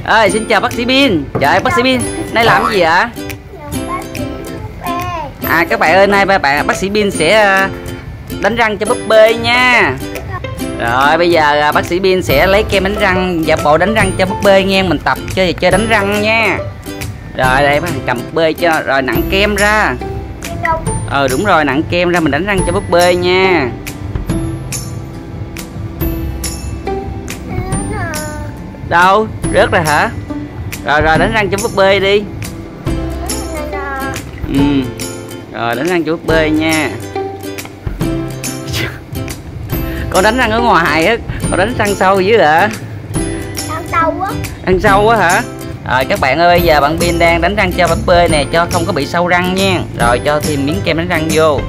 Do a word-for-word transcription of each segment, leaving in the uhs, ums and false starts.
Ơi, xin chào bác sĩ Bin. Trời, bác sĩ Bin, nay làm cái gì ạ? À các bạn ơi, nay ba bạn bác sĩ Bin sẽ đánh răng cho búp bê nha. Rồi bây giờ bác sĩ Bin sẽ lấy kem đánh răng và bộ đánh răng cho búp bê nghe, mình tập chơi chơi đánh răng nha. Rồi đây bác cầm búp bê cho, rồi nặn kem ra. Ờ đúng rồi, nặn kem ra mình đánh răng cho búp bê nha. Đâu, rớt rồi hả? Rồi rồi đánh răng cho búp bê đi. Ừ. Rồi đánh răng cho búp bê nha. Con đánh răng ở ngoài á, con đánh răng sâu dữ hả? Răng sâu quá. Răng sâu quá hả? Rồi các bạn ơi, bây giờ bạn Bin đang đánh răng cho búp bê nè, cho không có bị sâu răng nha. Rồi cho thêm miếng kem đánh răng vô.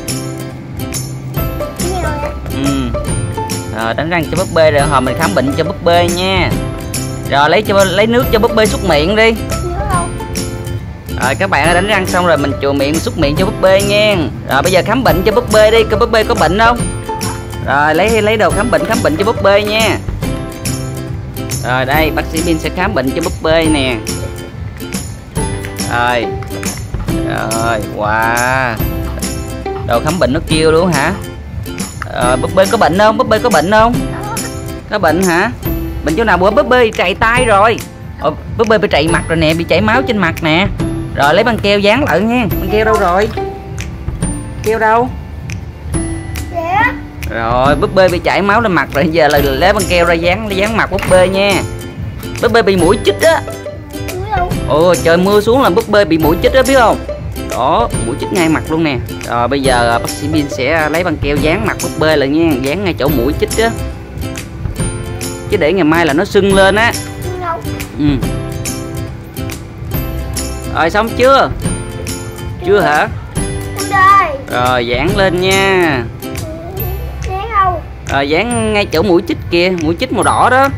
Ừ. Rồi đánh răng cho búp bê rồi hồi mình khám bệnh cho búp bê nha. Rồi lấy cho lấy nước cho búp bê súc miệng đi. Rồi các bạn ơi, đánh răng xong rồi mình chùi miệng súc miệng cho búp bê nha. Rồi bây giờ khám bệnh cho búp bê đi, coi búp bê có bệnh không. Rồi lấy lấy đồ khám bệnh khám bệnh cho búp bê nha. Rồi đây bác sĩ Bin sẽ khám bệnh cho búp bê nè. Rồi. Rồi, wow. Đồ khám bệnh nó kêu luôn hả? Rồi búp bê có bệnh không? Búp bê có bệnh không? Có bệnh hả? Bệnh chỗ nào? Bữa búp bê trầy tay rồi. Ồ, búp bê bị trầy mặt rồi nè, bị chảy máu trên mặt nè. Rồi lấy băng keo dán lại nha. Băng keo đâu rồi? Keo đâu? Rồi búp bê bị chảy máu lên mặt rồi, giờ là lấy băng keo ra dán dán mặt búp bê nha. Búp bê bị muỗi chích á. Ồ trời mưa xuống là búp bê bị muỗi chích đó biết không? Đó, muỗi chích ngay mặt luôn nè. Rồi bây giờ bác sĩ Bin sẽ lấy băng keo dán mặt búp bê lại nha, dán ngay chỗ muỗi chích á. Chứ để ngày mai là nó sưng lên á. Ừ. Rồi xong chưa? Chưa hả? Rồi dán lên nha. Rồi dán ngay chỗ mũi chích kìa, mũi chích màu đỏ đó.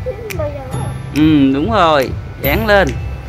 Ừ đúng rồi, dán lên.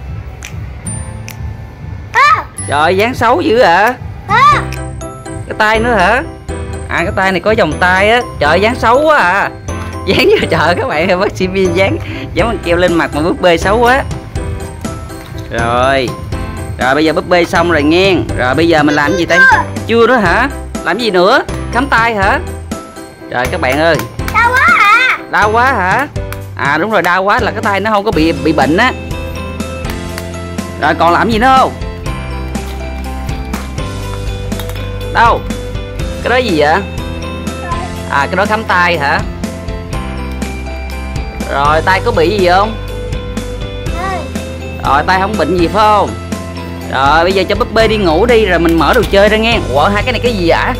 Trời dán xấu dữ ạ. À? Cái tay nữa hả? À cái tay này có vòng tay á. Trời dán xấu quá à. Dán vô trời các bạn ơi, bác sĩ Bin dán dán băng keo lên mặt mà búp bê xấu quá. Rồi. Rồi bây giờ búp bê xong rồi nghe. Rồi bây giờ mình làm gì đây? Chưa nữa hả? Làm gì nữa? Khám tay hả? Rồi các bạn ơi. Đau quá hả? Đau quá hả? À đúng rồi, đau quá là cái tay nó không có bị bị bệnh á. Rồi còn làm gì nữa không? Đâu? Cái đó gì vậy? À cái đó khám tay hả? Rồi tay có bị gì không? Rồi tay không bệnh gì phải không? Rồi bây giờ cho búp bê đi ngủ đi, rồi mình mở đồ chơi ra nghe. Ủa hai cái này cái gì vậy?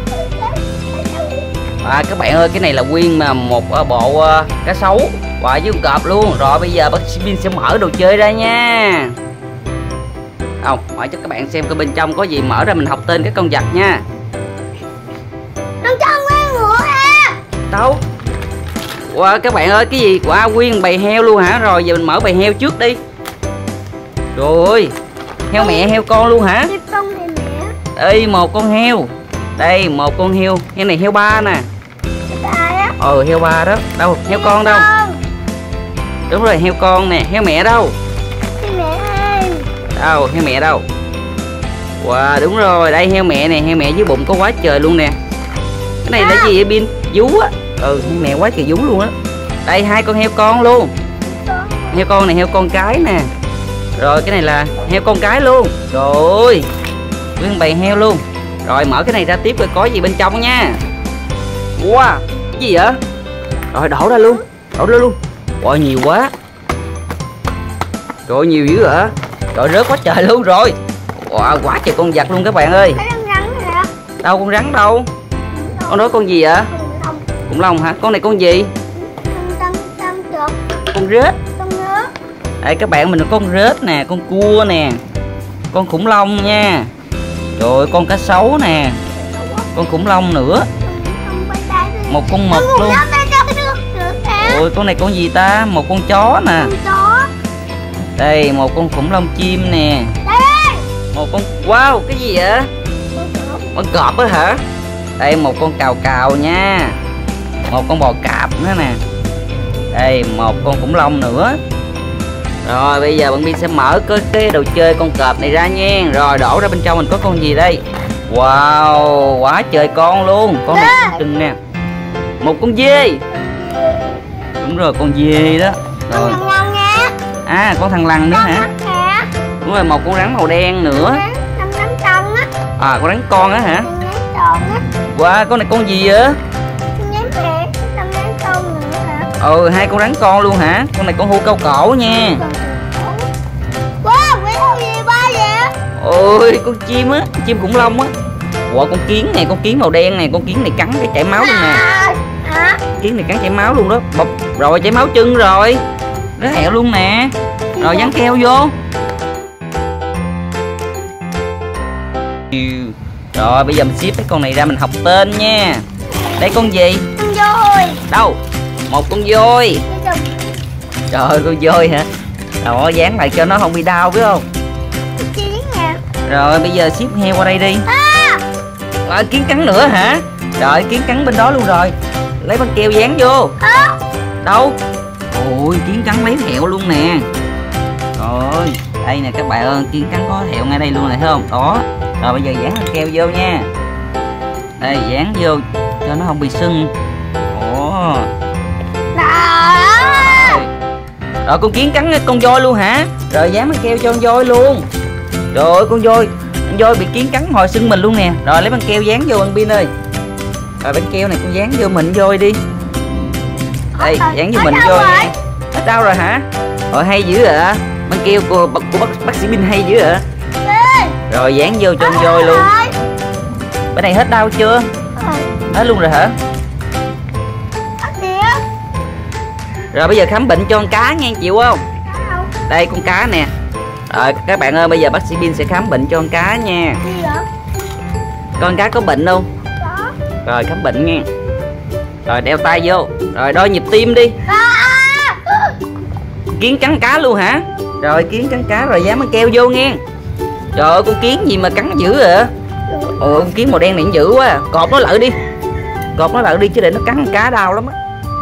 À các bạn ơi, cái này là nguyên mà một bộ uh, cá sấu và với con cọp luôn. Rồi bây giờ bác sĩ Bin sẽ mở đồ chơi ra nha. Không, hỏi cho các bạn xem coi bên trong có gì, mở ra mình học tên các con vật nha. Bên trong nguyên ngựa ha. Đâu? Wow, các bạn ơi cái gì? Wow, nguyên bầy heo luôn hả? Rồi giờ mình mở bầy heo trước đi. Rồi heo mẹ heo con luôn hả? Đây một con heo. Đây một con heo. Heo này heo ba nè. Ờ heo ba đó. Đâu heo con đâu? Đúng rồi heo con nè. Heo mẹ đâu? Đâu heo mẹ đâu? Wow đúng rồi, đây heo mẹ nè. Heo mẹ dưới bụng có quá trời luôn nè. Cái này là gì vậy Bin? Vú á. Ừ heo mẹ quá trời vú luôn á. Đây hai con heo con luôn. Heo con này heo con cái nè. Rồi cái này là heo con cái luôn. Rồi nguyên bầy heo luôn. Rồi mở cái này ra tiếp coi có gì bên trong nha. Wow, cái gì vậy? Rồi đổ ra luôn. Đổ ra luôn. Wow nhiều quá. Rồi nhiều dữ hả? Rồi rớt quá trời luôn rồi. Wow quá trời con vật luôn các bạn ơi. Đâu con rắn đâu? Con đó con gì vậy? Khủng long hả? Con này con gì? Con rết. Đây các bạn, mình có con rết nè, con cua nè, con khủng long nha. Rồi con cá sấu nè, con khủng long nữa, một con mực luôn. Ôi con này con gì ta? Một con chó nè. Đây một con khủng long chim nè. Một con wow cái gì vậy? Con cọp á hả? Đây một con cào cào nha. Một con bò cạp nữa nè. Đây một con khủng long nữa. Rồi bây giờ bạn Bin sẽ mở cái, cái đồ chơi con cọp này ra nha. Rồi đổ ra bên trong mình có con gì đây? Wow, quá trời con luôn. Con này trừng nè. Một con dê. Đúng rồi, con dê đó. Rồi. À, con thằn lằn nữa hả? Đúng rồi, một con rắn màu đen nữa. À, con rắn con á hả? Wow, con này con gì vậy? Ừ, hai con rắn con luôn hả? Con này con hươu cao cổ nha. Wow, con gì ba vậy? Ôi, con chim á, chim khủng long á. Wow, con kiến này, con kiến màu đen này, con kiến này cắn cái chảy máu luôn nè. Hả? Kiến này cắn chảy máu luôn đó. Bọc rồi, chảy máu chân rồi. Nó hẹo luôn nè. Rồi dán keo vô. Rồi bây giờ mình ship cái con này ra mình học tên nha. Đây con gì? Con voi. Đâu? Một con voi. Trời ơi, con voi hả? Đó, dán lại cho nó không bị đau biết không? Kiến nè. Rồi bây giờ ship heo qua đây đi. À. À, kiến cắn nữa hả? Trời, kiến cắn bên đó luôn rồi. Lấy băng keo dán vô. À. Đâu? Ôi, kiến cắn lấy hẹo luôn nè. Rồi, đây nè các bạn ơi, kiến cắn có hẹo ngay đây luôn này thấy không? Đó. Rồi bây giờ dán băng keo vô nha. Đây, dán vô cho nó không bị sưng. Ồ. Rồi. Rồi con kiến cắn con voi luôn hả? Rồi dán băng keo cho con voi luôn. Rồi con voi, con voi bị kiến cắn hồi sưng mình luôn nè. Rồi lấy băng keo dán vô bạn Bin ơi. Rồi băng keo này con dán vô mình voi đi. Đây, dán vô mình voi nha. Hết đau rồi hả? Rồi hay dữ ạ. Băng keo của, của bác, bác sĩ Bin hay dữ ạ. Rồi dán vô cho con voi luôn. Bên này hết đau chưa? Hết luôn rồi hả? Rồi bây giờ khám bệnh cho con cá nha, chịu không? Đây con cá nè. Rồi các bạn ơi, bây giờ bác sĩ Bin sẽ khám bệnh cho con cá nha. Con cá có bệnh không? Rồi khám bệnh nha. Rồi đeo tay vô. Rồi đo nhịp tim đi. Kiến cắn cá luôn hả? Rồi kiến cắn cá rồi dán băng keo vô nghe. Trời ơi, con kiến gì mà cắn dữ vậy? Ồ, con kiến màu đen này dữ quá. Cọp nó lại đi. Cọp nó lại đi chứ để nó cắn cá đau lắm á.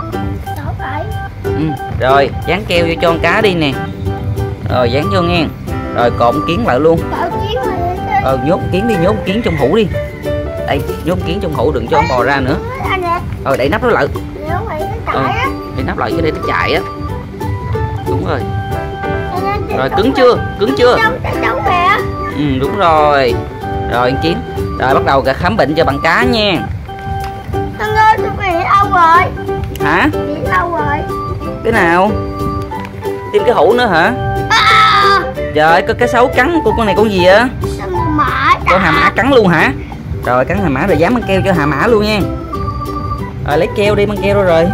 Ừ, rồi dán keo vô cho con cá đi nè. Rồi dán vô nghe. Rồi cột con kiến lại luôn. Ờ, nhốt kiến đi, nhốt kiến trong hũ đi. Đây, nhốt kiến trong hũ đừng cho con bò ra nữa. Rồi đẩy nắp nó lại. Ờ, đẩy nắp lại cho để nó chạy á. Đúng rồi. Rồi cứng chưa? Cứng chưa? Ừ, đúng rồi. Rồi kiến. Rồi bắt đầu khám bệnh cho bằng cá nha. Anh ơi, tôi bị đâu rồi? Hả? Bị đâu rồi? Cái nào? Tìm cái hũ nữa hả? À. Trời ơi, có cái sấu cắn của con này con gì á? Con hà mã cắn luôn hả? Rồi cắn hà mã rồi dán băng keo cho hà mã luôn nha. Rồi lấy keo đi, băng keo đâu rồi?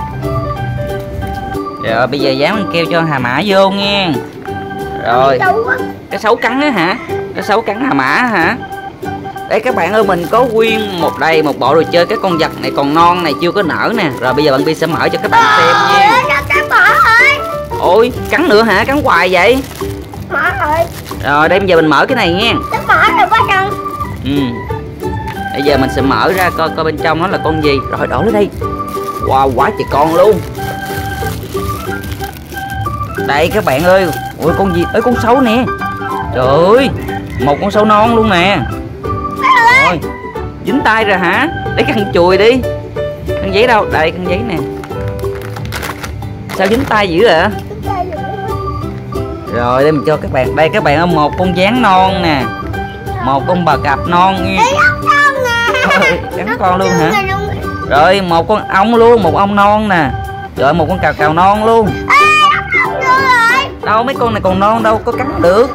Rồi bây giờ dán băng keo cho hà mã vô nha. Rồi cái sấu cắn á hả? Cái sấu cắn hà mã hả? Đây các bạn ơi, mình có nguyên một đây một bộ đồ chơi cái con vật này còn non này chưa có nở nè. Rồi bây giờ bạn Bin sẽ mở cho các bạn xem nha. Ôi cắn nữa hả? Cắn hoài vậy? Mở rồi. Rồi đây bây giờ mình mở cái này nha. Chắc mở rồi quá chừng. Ừ. Bây giờ mình sẽ mở ra coi coi bên trong nó là con gì. Rồi đổ lên đây. Wow, quá trời con luôn. Đây các bạn ơi. Ôi con gì? Ơi con sấu nè. Trời ơi, một con sấu non luôn nè. Rồi, dính tay rồi hả? Lấy cái khăn chùi đi. Khăn giấy đâu? Đây khăn giấy nè. Sao dính tay dữ vậy? Rồi đây mình cho các bạn. Đây các bạn ơi, một con gián non nè. Một con bò cạp non nha. Rồi, cắn con luôn hả? Rồi một con ong luôn, một ong non nè. Rồi một con cào cào non luôn. Đâu mấy con này còn non đâu có cắn được.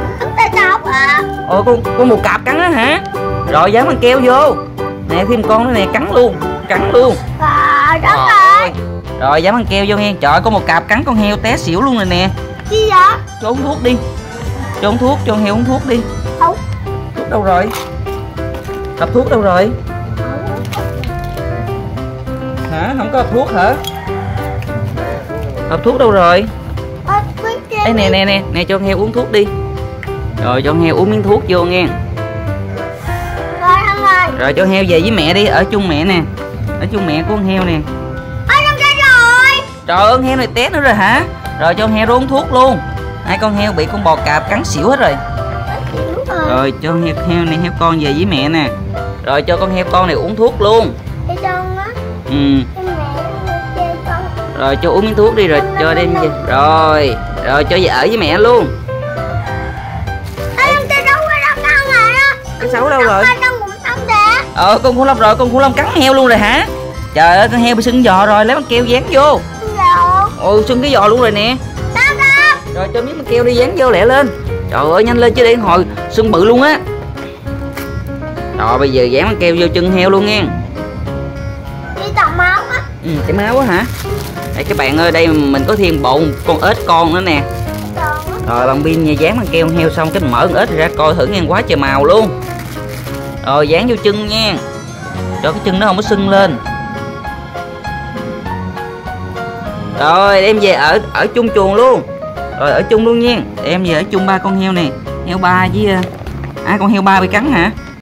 Ồ con con một cạp cắn á hả? Rồi dán băng keo vô. Nè thêm con nữa nè, cắn luôn, cắn luôn. À, đó rồi. Rồi dán băng keo vô nghe. Trời ơi, có một cạp cắn con heo té xỉu luôn rồi nè. Gì vậy? Cho uống thuốc đi. Cho uống thuốc, cho con heo uống thuốc đi. Không. Thuốc đâu rồi? Hộp thuốc đâu rồi? Hả? Không có hộp thuốc hả? Hộp thuốc đâu rồi? Đây nè nè nè, nè cho con heo uống thuốc đi. Rồi cho con heo uống miếng thuốc vô nghe. Rồi anh ơi. Rồi cho heo về với mẹ đi, ở chung mẹ nè. Ở chung mẹ của con heo nè. Ôi, không ra rồi. Trời ơi, con heo này té nữa rồi hả? Rồi cho con heo uống thuốc luôn. Hai con heo bị con bò cạp cắn xỉu hết rồi. Rồi cho heo, heo này heo con về với mẹ nè. Rồi cho con heo con này uống thuốc luôn. Đi con á. Ừ. Mẹ chơi con. Rồi cho uống miếng thuốc đi rồi cho đem về. Rồi, rồi cho về ở với mẹ luôn. Ê, cái đâu có đâu con rồi đó. Cái xấu đâu rồi? Con cũng sống đẹp. Ờ con khủng long rồi, con khủng long cắn heo luôn rồi hả? Trời ơi, con heo bị sưng giò rồi, lấy băng keo dán vô. Dạ. Ồ, sưng cái giò luôn rồi nè. Đâu đâu. Rồi cho miếng băng keo đi dán vô lẹ lên. Trời ơi, nhanh lên chứ để hồi sưng bự luôn á. Rồi bây giờ dán băng keo vô chân heo luôn nha. Đi tàu máu á. Ừ, cái máu á hả? Đây các bạn ơi, đây mình có thêm bộ con ếch con nữa nè. Rồi bằng pin nha, dán băng keo heo xong cái mình mở con ếch ra coi thử nghe, quá trời màu luôn. Rồi dán vô chân nha, cho cái chân nó không có sưng lên. Rồi đem về ở ở chung chuồng luôn. Rồi ở chung luôn nha, đem về ở chung ba con heo này, heo ba với à con heo ba bị cắn hả?